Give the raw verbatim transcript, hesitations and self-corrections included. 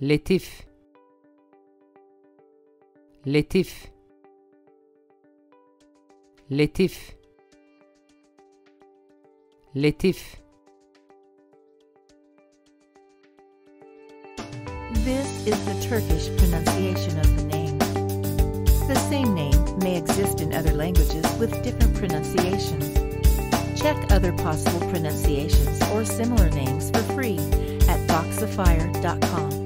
Latif, Latif, Latif, Latif. This is the Turkish pronunciation of the name. The same name may exist in other languages with different pronunciations. Check other possible pronunciations or similar names for free at boxofire dot com.